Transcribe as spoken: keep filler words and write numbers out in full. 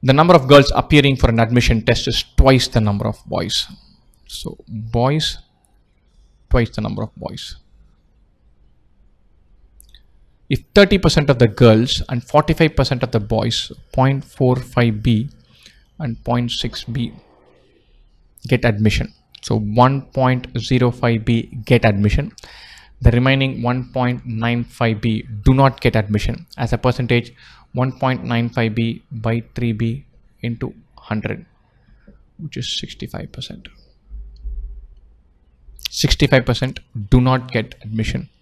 the number of girls appearing for an admission test is twice the number of boys. So boys, twice the number of boys. If thirty percent of the girls and forty-five percent of the boys, zero point four five B and zero point six B get admission. So one point zero five B get admission. The remaining one point nine five B do not get admission. As a percentage, one point nine five B by three B into one hundred, which is sixty-five percent. sixty-five percent do not get admission.